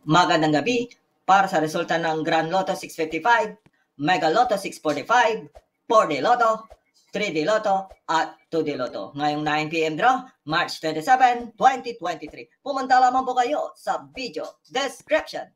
Magandang gabi para sa resulta ng Grand Lotto 655, Mega Lotto 645, 4D Lotto, 3D Lotto at 2D Lotto. Ngayong 9 PM draw, March 27, 2023. Pumunta lamang po kayo sa video description.